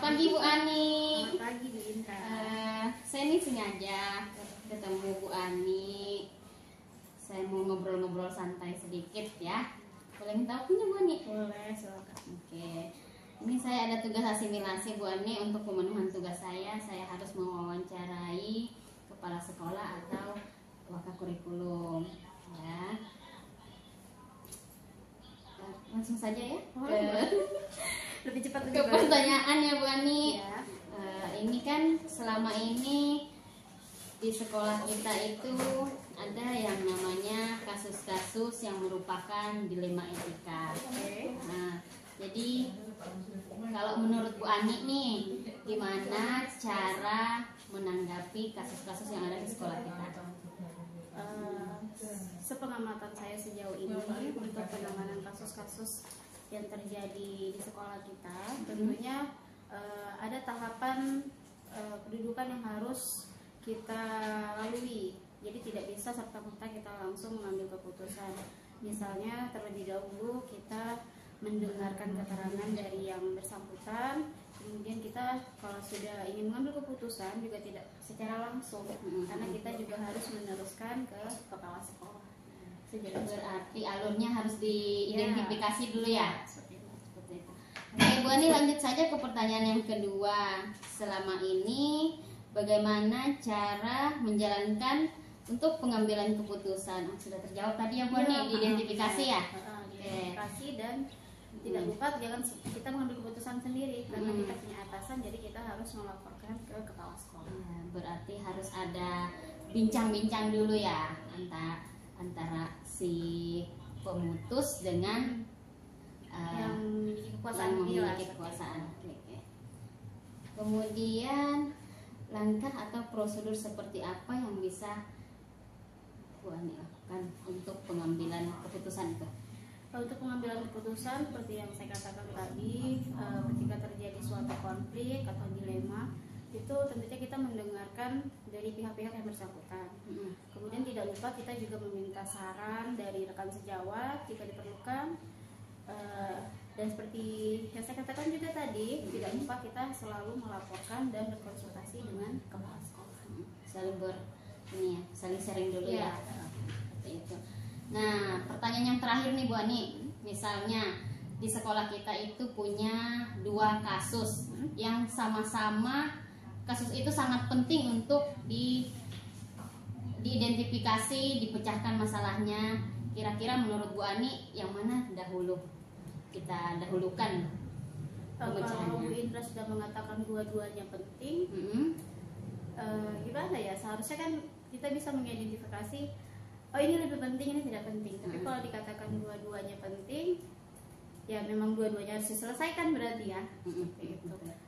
pagi Bu Ani. Selamat pagi Bu Inka. Saya ini sengaja ketemu Bu Ani. Saya mau ngobrol-ngobrol santai sedikit ya. Boleh minta waktunya Bu Ani? Boleh, silakan. Oke. Ini saya ada tugas asimilasi Bu Ani. Untuk pemenuhan tugas saya harus mewawancarai kepala sekolah atau wakakurikulum ya. Langsung saja ya Lebih cepat ke pertanyaan ya Bu Ani. Ya. Ini kan selama ini di sekolah kita itu ada yang namanya kasus-kasus yang merupakan dilema etika. Oke. Nah, jadi kalau menurut Bu Ani nih, gimana cara menanggapi kasus-kasus yang ada di sekolah kita? Sepengamatan saya sejauh ini untuk penanganan kasus-kasus yang terjadi di sekolah kita, tentunya ada tahapan kedudukan yang harus kita lalui. Jadi tidak bisa serta-merta kita langsung mengambil keputusan. Misalnya terlebih dahulu kita mendengarkan keterangan dari yang bersangkutan, kemudian kita kalau sudah ingin mengambil keputusan juga tidak secara langsung, karena kita juga harus meneruskan ke kepala sekolah. Berarti alurnya harus diidentifikasi dulu ya. Seperti itu. Oke Bu Ani, lanjut saja ke pertanyaan yang kedua. Selama ini bagaimana cara menjalankan untuk pengambilan keputusan? Sudah terjawab tadi ya Bu Ani, diidentifikasi ya. Identifikasi dan tidak lupa jangan kita mengambil keputusan sendiri karena kita punya atasan, jadi kita harus melaporkan ke kepala sekolah. Berarti harus ada bincang-bincang dulu ya antara si pemutus dengan yang memiliki kekuasaan. Oke. Kemudian langkah atau prosedur seperti apa yang bisa Bu Ani lakukan untuk pengambilan keputusan itu? Untuk pengambilan keputusan seperti yang saya katakan tadi, ketika terjadi suatu konflik atau dilema, itu tentunya kita mendengarkan dari pihak-pihak yang bersangkutan. Kemudian tidak lupa kita juga meminta saran dari rekan sejawat jika diperlukan. Dan seperti yang saya katakan juga tadi, tidak lupa kita selalu melaporkan dan berkonsultasi dengan kepala sekolah. Saling sharing dulu ya. Seperti itu. Nah, pertanyaan yang terakhir nih Bu Ani, misalnya di sekolah kita itu punya 2 kasus yang sama-sama kasus itu sangat penting untuk diidentifikasi, dipecahkan masalahnya. Kira-kira menurut Bu Ani yang mana dahulu kita dahulukan pemecahannya? Kalau Bu Indra sudah mengatakan dua-duanya penting, gimana ya? Seharusnya kan kita bisa mengidentifikasi, oh ini lebih penting, ini tidak penting. Tapi kalau dikatakan dua-duanya penting, ya memang dua-duanya harus diselesaikan berarti ya. Seperti itu.